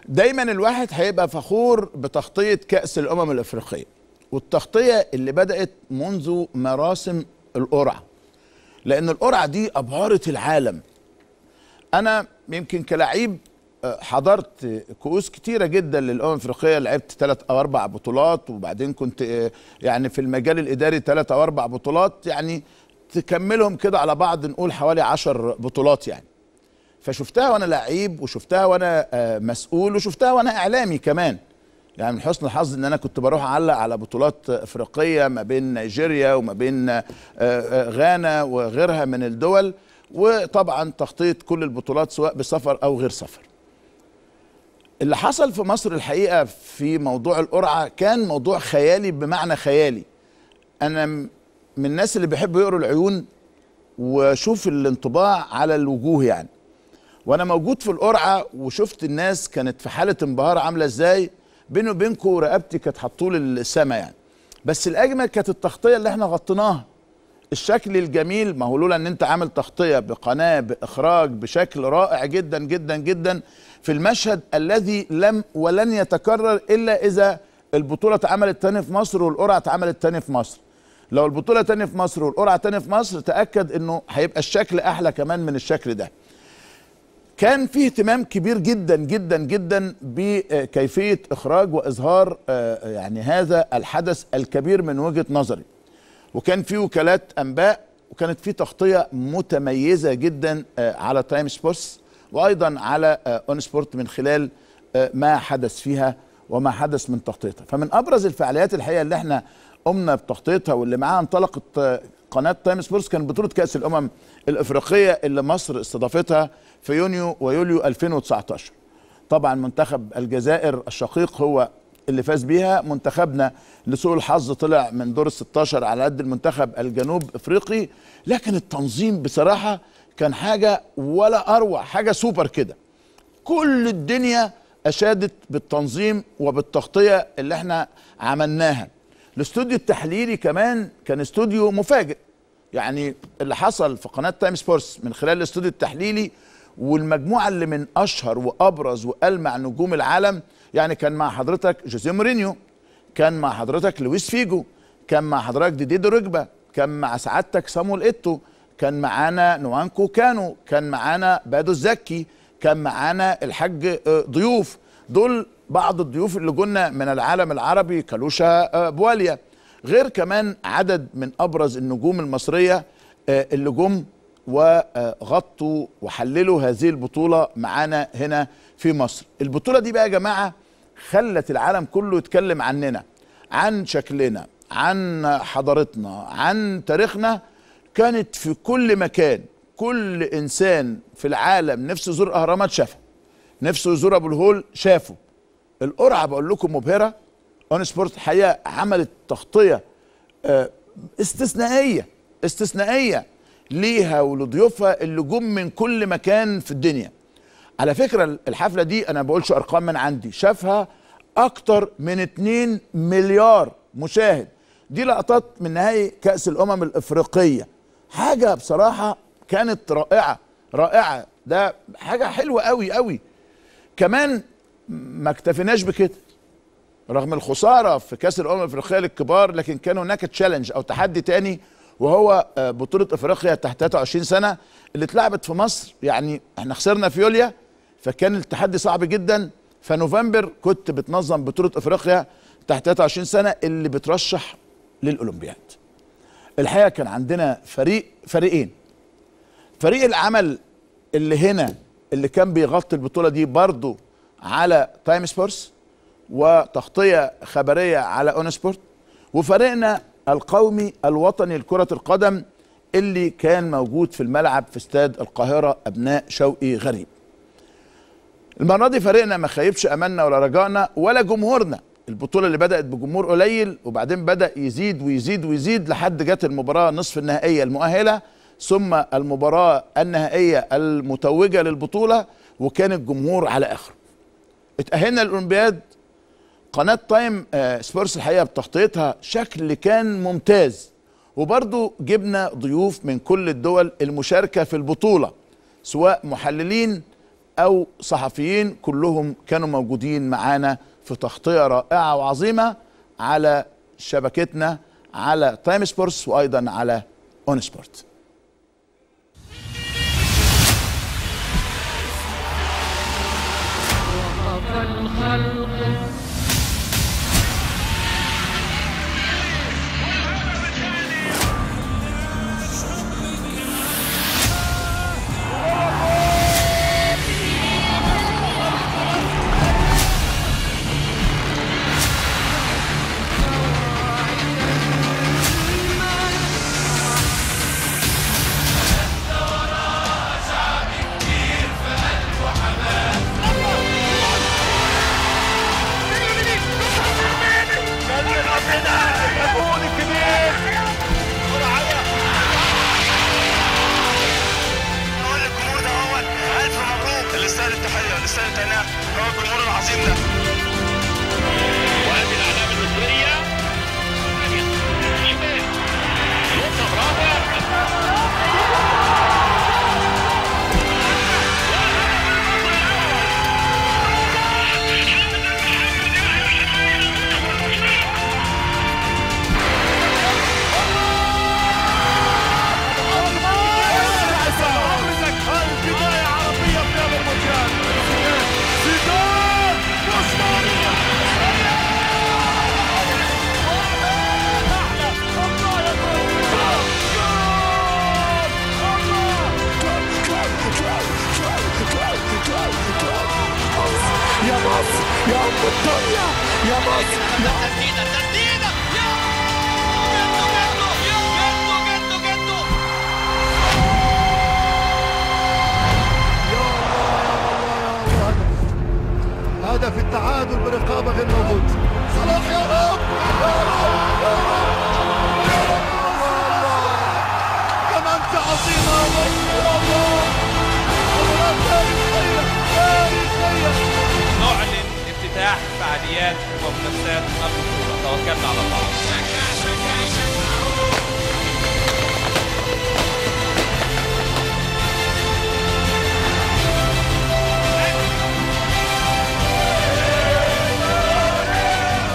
دايما الواحد هيبقى فخور بتغطية كأس الأمم الأفريقية، والتغطية اللي بدأت منذ مراسم القرعة، لأن القرعة دي أبهرت العالم. أنا يمكن كلاعب حضرت كؤوس كتيرة جدا للأمم الأفريقية، لعبت 3 أو 4 بطولات، وبعدين كنت يعني في المجال الإداري 3 أو 4 بطولات، يعني تكملهم كده على بعض نقول حوالي 10 بطولات يعني. فشفتها وانا لعيب، وشفتها وانا مسؤول، وشفتها وانا اعلامي كمان. يعني من حسن الحظ ان انا كنت بروح اعلق على بطولات افريقيه ما بين نيجيريا وما بين غانا وغيرها من الدول، وطبعا تغطيه كل البطولات سواء بسفر او غير سفر. اللي حصل في مصر الحقيقه في موضوع القرعه كان موضوع خيالي بمعنى خيالي. انا من الناس اللي بيحبوا يقروا العيون وشوف الانطباع على الوجوه يعني. وانا موجود في القرعه وشفت الناس كانت في حاله انبهار عامله ازاي، بيني وبينكم رقبتي كانت هتطول السما يعني. بس الاجمل كانت التغطيه اللي احنا غطيناها، الشكل الجميل. ما هو لولا ان انت عامل تغطيه بقناه باخراج بشكل رائع جدا جدا جدا في المشهد الذي لم ولن يتكرر الا اذا البطوله اتعملت تاني في مصر والقرعه اتعملت تاني في مصر. لو البطوله تاني في مصر والقرعه تاني في مصر تاكد انه هيبقى الشكل احلى كمان من الشكل ده. كان فيه اهتمام كبير جدا جدا جدا بكيفية إخراج وإظهار يعني هذا الحدث الكبير من وجهة نظري. وكان فيه وكالات أنباء، وكانت فيه تغطية متميزة جدا على تايم سبورتس، وأيضا على اون سبورت من خلال ما حدث فيها وما حدث من تغطيتها. فمن أبرز الفعاليات الحقيقة اللي احنا قمنا بتغطيتها واللي معاها انطلقت قناة تايم سبورتس كان بطولة كأس الأمم الأفريقية اللي مصر استضافتها في يونيو ويوليو 2019. طبعا منتخب الجزائر الشقيق هو اللي فاز بيها. منتخبنا لسوء الحظ طلع من دور ال16 على قد المنتخب الجنوب افريقي، لكن التنظيم بصراحة كان حاجة ولا اروع، حاجة سوبر كده. كل الدنيا اشادت بالتنظيم وبالتغطية اللي احنا عملناها. الاستوديو التحليلي كمان كان استوديو مفاجئ، يعني اللي حصل في قناة تايم سبورتس من خلال الاستوديو التحليلي والمجموعة اللي من أشهر وأبرز وألمع نجوم العالم. يعني كان مع حضرتك جوزيه مورينيو، كان مع حضرتك لويس فيجو، كان مع حضرتك ديدي دروجبا، كان مع سعادتك صامويل إيتو، كان معانا نوانكو كانو، كان معانا بادو الزكي، كان معانا الحاج ضيوف. دول بعض الضيوف اللي جولنا من العالم العربي، كالوشا بواليا، غير كمان عدد من أبرز النجوم المصرية اللي جم وغطوا وحللوا هذه البطولة معانا هنا في مصر. البطولة دي بقى يا جماعة خلت العالم كله يتكلم عننا، عن شكلنا، عن حضارتنا، عن تاريخنا. كانت في كل مكان، كل إنسان في العالم نفسه يزور أهرامات شافها، نفسه يزور أبو الهول شافه. القرعة بقول لكم مبهرة. اون سبورت الحقيقة عملت تغطية استثنائية ليها ولضيوفها اللي جم من كل مكان في الدنيا. على فكرة الحفلة دي أنا بقولش أرقام من عندي، شافها أكتر من 2 مليار مشاهد. دي لقطات من نهائي كأس الأمم الأفريقية. حاجة بصراحة كانت رائعة. ده حاجة حلوة قوي قوي. كمان ما اكتفيناش بكده، رغم الخسارة في كأس الأمم الأفريقية للكبار، لكن كان هناك تشالنج أو تحدي تاني، وهو بطولة افريقيا تحت 23 سنة اللي اتلعبت في مصر. يعني احنا خسرنا في يوليا، فكان التحدي صعب جدا. فنوفمبر كنت بتنظم بطولة افريقيا تحت 23 سنة اللي بترشح للأولمبياد. الحقيقة كان عندنا فريقين. فريق العمل اللي هنا اللي كان بيغطي البطولة دي برضو على تايم سبورتس وتغطية خبرية على اون سبورت، وفريقنا القومي الوطني لكرة القدم اللي كان موجود في الملعب في استاد القاهرة أبناء شوقي غريب. المرة دي فريقنا ما خيبش أملنا ولا رجائنا ولا جمهورنا. البطولة اللي بدأت بجمهور قليل وبعدين بدأ يزيد ويزيد ويزيد لحد جت المباراة نصف النهائية المؤهلة، ثم المباراة النهائية المتوجة للبطولة، وكان الجمهور على آخره. اتأهلنا للأولمبياد. قناة تايم سبورتس الحقيقة بتغطيتها شكل كان ممتاز، وبرضو جبنا ضيوف من كل الدول المشاركة في البطولة، سواء محللين او صحفيين كلهم كانوا موجودين معانا في تغطيه رائعه وعظيمه على شبكتنا على تايم سبورتس وايضا على اون سبورت. الاستاد التحيه والاستاد التهنئه هو الجمهور العظيم ده. وهذه الاعلام المصريه نقطه رابع. يا مصر يا ام الدنيا يا مصر. تسديده تسديده هدف التعادل برقابه غير موجود. صلاح يا رب يا رب يا رب يا رب. كما انت عظيمه يا مصر يا الله. مباراه تاريخيه تاريخيه. نعلن افتتاح فعاليات ومنافسات البطولة. توكلنا على الله.